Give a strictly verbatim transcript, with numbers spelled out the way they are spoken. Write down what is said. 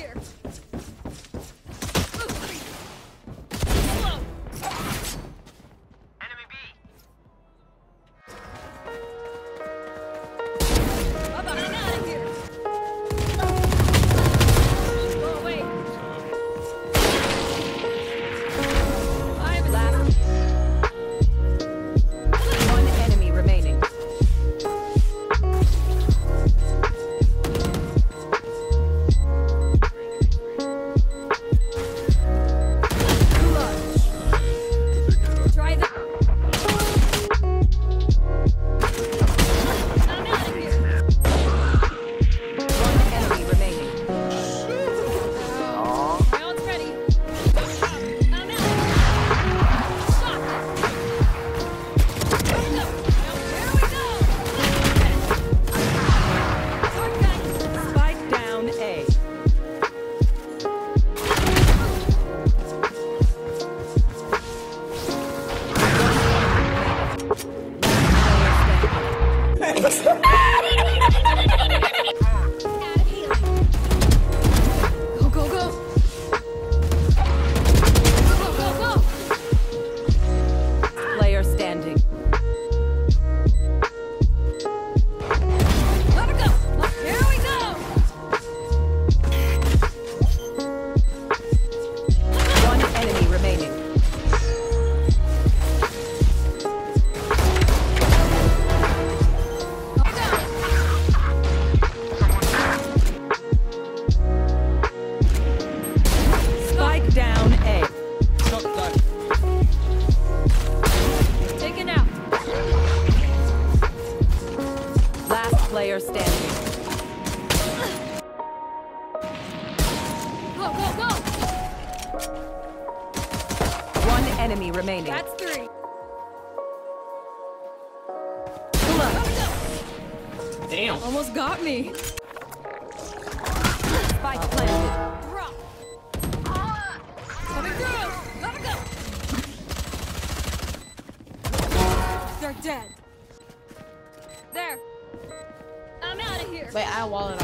here. Enemy B. I'm out of here. Go away. I'm last. One enemy remaining. Try that. I'm out of here. One enemy remaining. My ult's ready. I'm out. Shot. Here we go. Here we go. Shortcut. Spike down A. Out of here. Go, go, go. Go, go, go. Player standing. Let her go. Here we go. One enemy remaining. Spike down A. Shotgun. Taken out. Last player standing. Go, go, go. One enemy remaining. That's three. Damn. Almost got me. Spike planted. Drop. Coming through. Let her go. They're dead. There. I'm out of here. Wait, I wall it